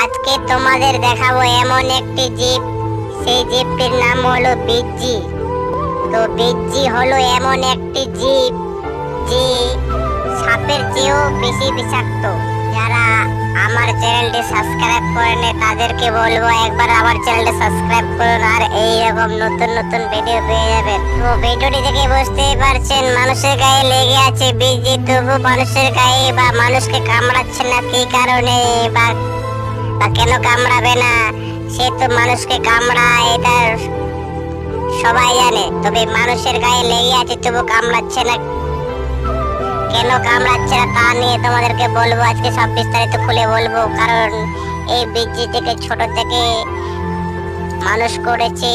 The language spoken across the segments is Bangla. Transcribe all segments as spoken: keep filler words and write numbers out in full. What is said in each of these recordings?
আজকে তোমাদের দেখাবো এমন একটি জীব, সেই জীবটির নাম হলো বিজ্জি। তো বিজ্জি হলো এমন একটি জীব যে সাপের চেয়েও বেশি বিষাক্ত। যারা আমার চ্যানেলটি সাবস্ক্রাইব করেনি তাদেরকে বলবো একবার আমার চ্যানেলটি সাবস্ক্রাইব করুন, আর এইরকম নতুন নতুন ভিডিও পেয়ে যাবেন। তো ভিডিওটি দেখে বুঝতেই পারছেন মানুষের গায়ে লেগে আছে বিজ্জি, তবু মানুষের গায়ে বা মানুষকে কামড়াচ্ছে না কি কারণে বা বা কেন কামড়াবে না? সে তো মানুষকে কামড়ায়, এটা সবাই জানে, তবে মানুষের গায়ে লেগে আছে তবু কামড়াচ্ছে না, কেন কামড়াচ্ছে না তা নিয়ে তোমাদেরকে বলবো আজকে, সব বিস্তারিত খুলে বলবো। কারণ এই বিজ্জি থেকে ছোট থেকে মানুষ করেছে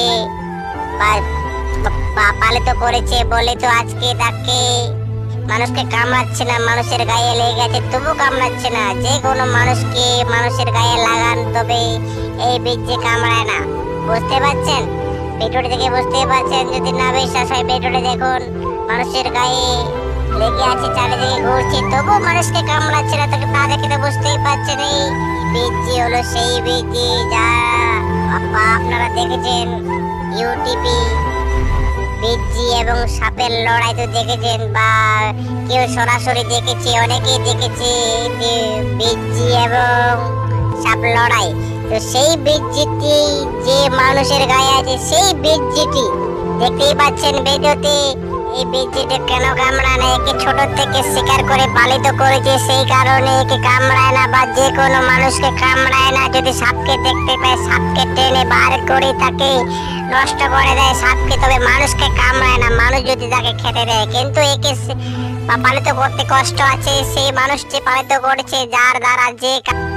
বা পালিত করেছে বলে তো আজকে তাকে মানুষকে কামড়াচ্ছে না, মানুষের গায়ে লেগে গেছে তবু কামড়াচ্ছে না। যে কোনো মানুষকে মানুষের গায়ে লাগান তবে এই বিজ্জি কামড়ায় না। বুঝতে পারছেন? ভিডিওটি থেকে বুঝতেই পারছেন। যদি না বিশ্বাস হয় ভিডিওটি দেখুন। মানুষের গায়ে লেগে আছে, চারিদিকে ঘুরছে তবু মানুষকে কামড়াচ্ছে না, তাকে তা দেখে তো বুঝতেই পারছেন এই বিজ্জি হলো সেই বিজ্জি যা আপনারা দেখেছেন ইউটিউবে। বিজ্জি এবং সাপের লড়াই তো দেখেছেন বা কেউ সরাসরি দেখেছে, অনেকেই দেখেছে বিজ্জি এবং সাপ লড়াই। তো সেই বিজ্জিটি যে মানুষের গায়ে আছে সেই বিজ্জিটি দেখতেই পাচ্ছেন ভিডিওতে। এই বিজ্জিটি কেন কামড়ায় না? একে ছোট থেকে শিকার করে পালিত করেছে, সেই কারণে একে কামড়ায় না বা যে কোনো মানুষকে কামড়ায় না। যদি সাপকে দেখতে পায় সাপকে টেনে বার করে তাকে নষ্ট করে দেয় সাপকে, তবে মানুষকে কামড়ায় না, মানুষ যদি তাকে খেতে দেয়। কিন্তু একে পালিত করতে কষ্ট আছে, সেই মানুষটি পালিত করেছে যার দ্বারা যে